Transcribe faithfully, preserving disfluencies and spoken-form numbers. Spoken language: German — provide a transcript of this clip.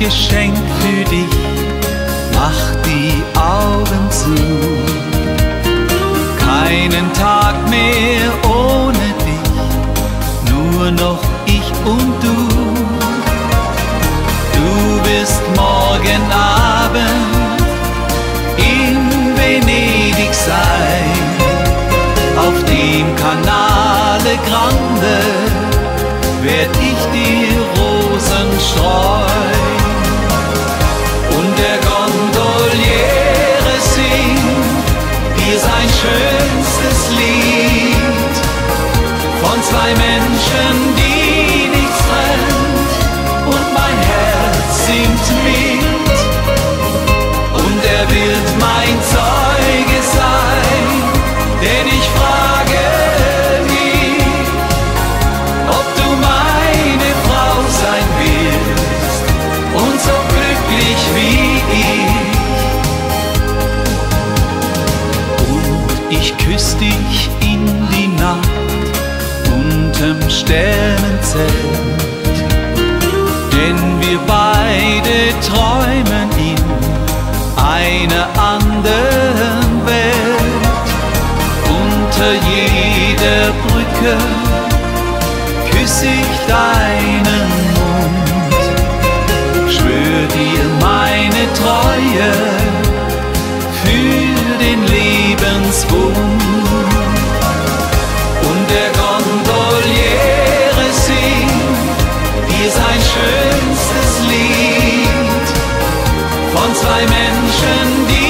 Geschenk für dich, mach die Augen zu. Keinen Tag mehr ohne dich, nur noch ich und du. Du wirst morgen Abend in Venedig sein, auf dem Canale Grande werd ich dir Rosen streuen. Und der Gondoliere singt dir sein schönstes Lied von zwei Menschen, die nichts trennt, und mein Herz singt mit. Und er wird mein Zeuge sein, denn ich frage mich, ob du meine Frau sein willst und so glücklich wie ich. Und ich küss dich in die Nacht unterm Sternenzelt, denn wir beide träumen in einer anderen Welt. Unter jeder Brücke küss ich deinen Mund, schwör dir meine Treue für den Lebensbund. Und der Gondoliere singt dir sein schönstes Lied von zwei Menschen, die